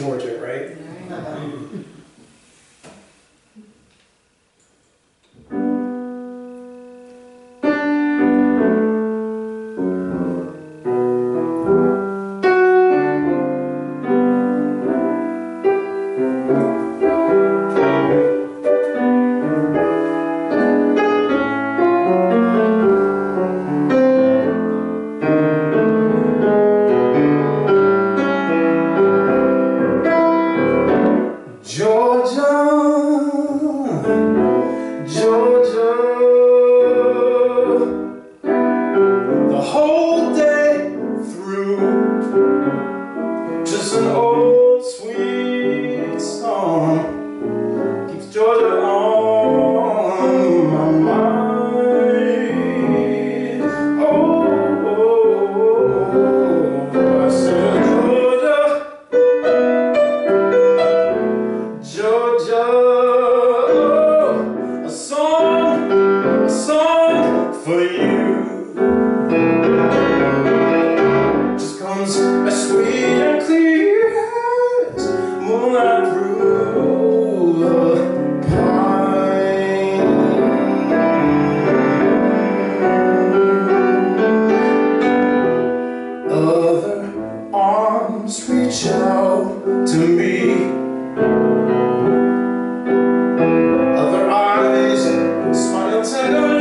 Georgia, right? Georgia, the whole day through, just an old sweet song keeps Georgia on my mind. Oh, I said Georgia, a song for you just comes as sweet and clear as moonlight through the pine. Other arms reach out to me, other eyes smile tenderly.